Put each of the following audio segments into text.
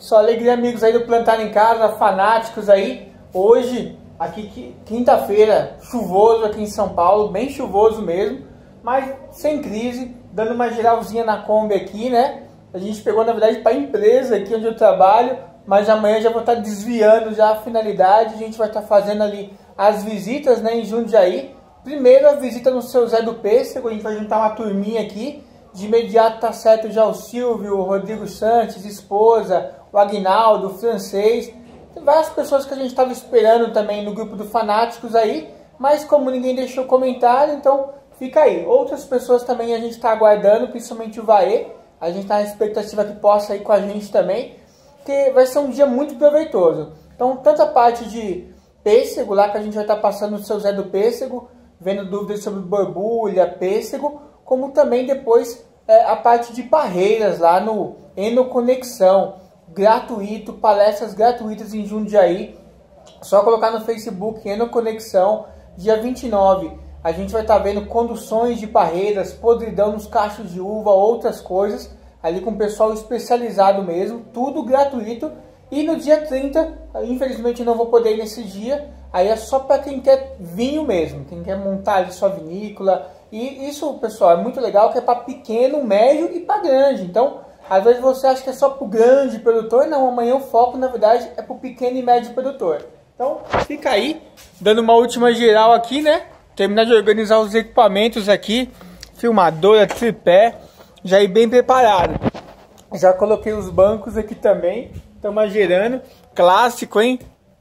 Só alegria, amigos aí do Plantar em Casa, fanáticos aí. Hoje, aqui quinta-feira, chuvoso aqui em São Paulo, bem chuvoso mesmo, mas sem crise, dando uma geralzinha na Kombi aqui, né? A gente pegou, na verdade, para a empresa aqui onde eu trabalho, mas amanhã já vou estar desviando já a finalidade. A gente vai estar fazendo ali as visitas, né, em Jundiaí. Primeiro a visita no Seu Zé do Pêssego, a gente vai juntar uma turminha aqui. De imediato tá certo já o Silvio, o Rodrigo Santos, esposa, o Aguinaldo, o Francês. Tem várias pessoas que a gente estava esperando também no grupo do Fanáticos aí, mas como ninguém deixou comentário, então fica aí. Outras pessoas também a gente está aguardando, principalmente o Vaê. A gente está na expectativa que possa ir com a gente também, porque vai ser um dia muito proveitoso. Então, tanto a parte de pêssego, lá que a gente vai estar passando no Seu Zé do Pêssego, vendo dúvidas sobre borbulha, pêssego, como também depois a parte de barreiras lá no Enoconexão, gratuito, palestras gratuitas em Jundiaí. Só colocar no Facebook Enoconexão, dia 29. A gente vai estar vendo conduções de barreiras, podridão nos cachos de uva, outras coisas, ali com o pessoal especializado mesmo, tudo gratuito. E no dia 30, infelizmente eu não vou poder ir nesse dia, aí é só para quem quer vinho mesmo, quem quer montar ali sua vinícola. E isso, pessoal, é muito legal, que é para pequeno, médio e para grande. Então, às vezes você acha que é só para o grande produtor. Não, amanhã o foco, na verdade, é para o pequeno e médio produtor. Então, fica aí, dando uma última geral aqui, né? Terminar de organizar os equipamentos aqui. Filmadora, tripé, já ir bem preparado. Já coloquei os bancos aqui também. Estamos gerando. Clássico, hein?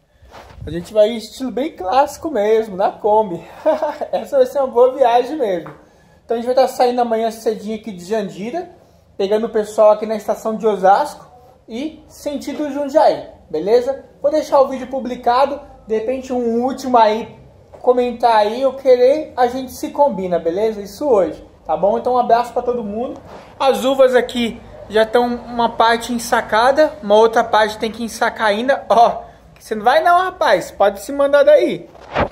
A gente vai em estilo bem clássico mesmo, na Kombi. Essa vai ser uma boa viagem mesmo. Então a gente vai estar saindo amanhã cedinho aqui de Jandira, pegando o pessoal aqui na estação de Osasco e sentido Jundiaí, beleza? Vou deixar o vídeo publicado, de repente um último aí, comentar aí, eu querer, a gente se combina, beleza? Isso hoje, tá bom? Então um abraço para todo mundo. As uvas aqui já estão uma parte ensacada, uma outra parte tem que ensacar ainda, ó. Você não vai não, rapaz. Pode se mandar daí.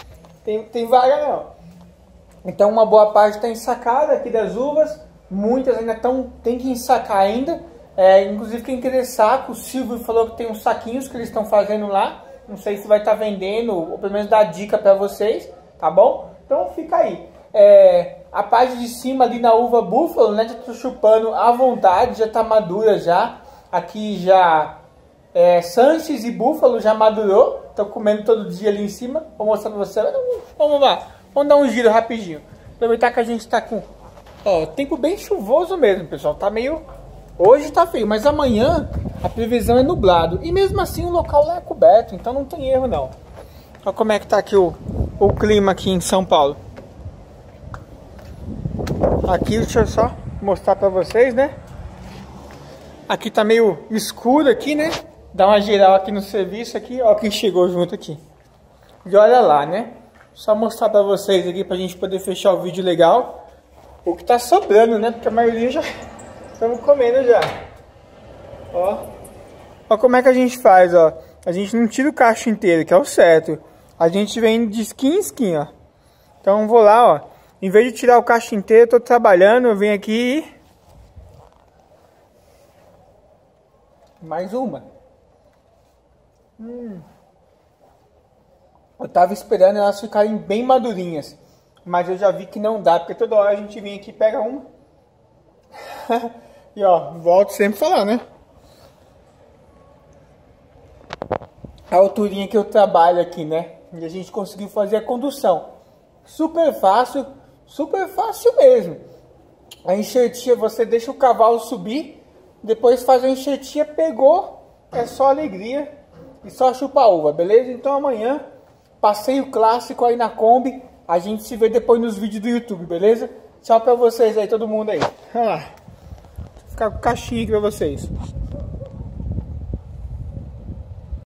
Tem vaga não. Então uma boa parte está ensacada aqui das uvas. Muitas ainda tem que ensacar ainda. Inclusive quem querer saco, o Silvio falou que tem uns saquinhos que eles estão fazendo lá. Não sei se vai estar vendendo, ou pelo menos dar dica para vocês, tá bom? Então fica aí. A parte de cima ali na uva búfalo, né? Já tô chupando à vontade, já tá madura já. Aqui já... Sanches e búfalo já madurou. Tô comendo todo dia ali em cima. Vou mostrar pra você. Vamos lá. Vamos dar um giro rapidinho. Aproveitar que a gente tá com... tempo bem chuvoso mesmo, pessoal. Tá meio... Hoje tá feio, mas amanhã a previsão é nublado. E mesmo assim o local lá é coberto. Então não tem erro não. Olha como é que tá aqui o clima aqui em São Paulo. Aqui, deixa eu só mostrar pra vocês, né? Aqui tá meio escuro aqui, né? Dá uma geral aqui no serviço aqui, ó quem chegou junto aqui. E olha lá, né? Só mostrar pra vocês aqui pra gente poder fechar o vídeo legal. O que tá sobrando, né? Porque a maioria já estamos comendo já. Ó como é que a gente faz, ó. A gente não tira o cacho inteiro, que é o certo. A gente vem de skin em skin, ó. Então vou lá, ó. Em vez de tirar o cacho inteiro, eu tô trabalhando, eu venho aqui e... Mais uma. Eu tava esperando elas ficarem bem madurinhas, mas eu já vi que não dá, porque toda hora a gente vem aqui e pega uma. E ó, volto sempre a falar, né? A alturinha que eu trabalho aqui, né? E a gente conseguiu fazer a condução. Super fácil mesmo. A enxertia, você deixa o cavalo subir, depois faz a enxertia, pegou, é só alegria. E só chupa a uva, beleza? Então amanhã, passeio clássico aí na Kombi. A gente se vê depois nos vídeos do YouTube, beleza? Tchau pra vocês aí, todo mundo aí. Vou ficar com caixinha aqui pra vocês.